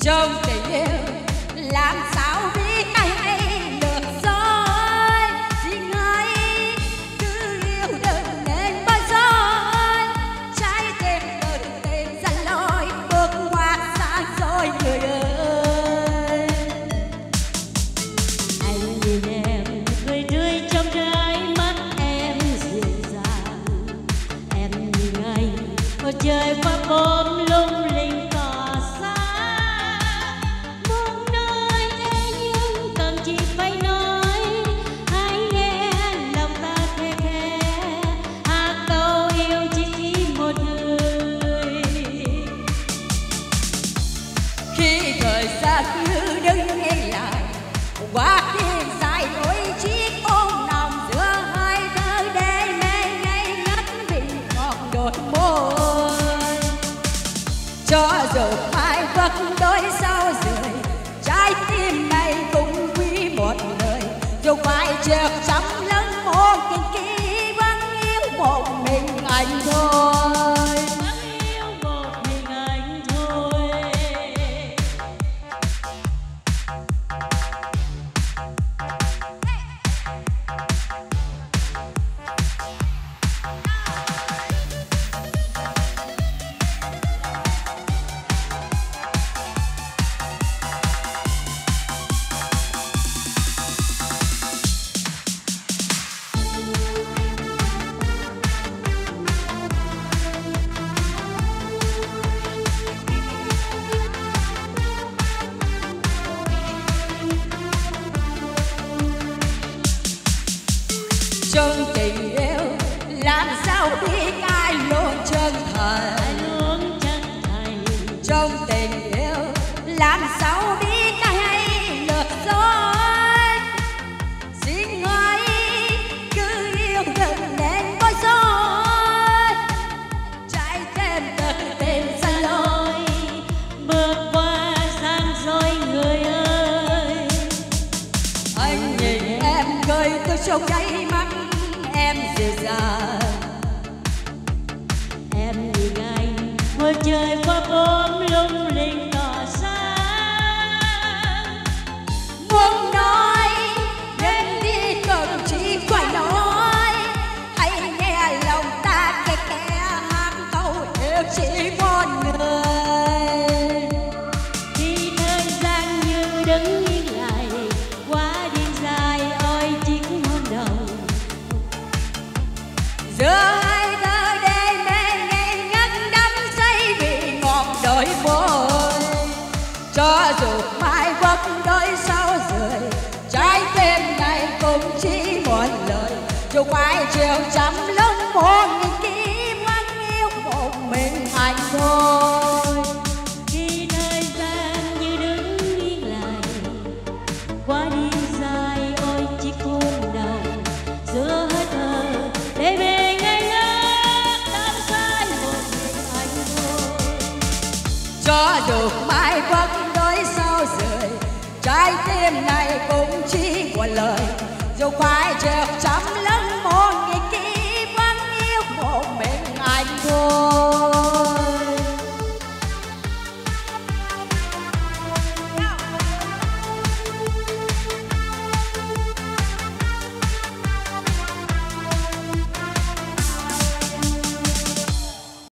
trong tình yêu làm sao biết ai hay được rồi. Xin hãy cứ yêu đừng nên bối rối, trái tim tôi tìm ra lối bước qua xa rồi người ơi. Anh nhìn em cười tươi trong cái mắt em dịu dàng, em nhìn anh một trời qua bom lung linh tỏa sáng. Muốn nói thế nhưng cần chỉ phải nói, hãy nghe lòng ta khẽ khẽ hát câu yêu chỉ một người. Khi thời gian cứ đứng yên lại qua đêm dài đôi chiếc ôm nằm giữa hai thơ đê mê ngây ngất vì ngọt đôi môi. Cho dù mai vấp đôi sao rời, trái tim này cũng quý một đời. Dù phải trượt trăm lần một tình kỳ vẫn yêu một mình anh thôi. Vẫn yêu một mình anh thôi. Trong tình yêu làm sao biết ai luôn chân thành. Luôn chân thành. Trong tình yêu làm sao biết ai hay được rồi. Xin hãy cứ yêu đừng nên bối rối, trái tim tự tìm ra lối Bước qua gian dối người ơi. anh nhìn em cười tôi trong đáy mắt em dịu dàng. Em nhìn anh một trời qua bom lung linh tỏa sáng. Muốn nói đến đi cần chỉ phải nói, hãy nghe lòng ta khe khẽ hát câu yêu chỉ một người. Khi thời gian như đứng yên lại qua đêm dài ôi chiếc hôn đầu. Giữa hai thơ đê mê ngây ngất đắm say vì ngọt đôi môi. Cho dù mai vấp đôi sao rời, trái tim này cũng chỉ một lời. Dù phải chiều trăm lúc một nghìn kiếp vẫn yêu một mình anh thôi. Khi thời gian như đứng yên lại qua đêm dài ôi chiếc hôn đầu. Giữa hơi thở để về ngây ngất đắm say một mình anh thôi. Cho dù mai vấp đôi sao rời, trái tim này cũng chỉ một lời. Dù phải trượt trăm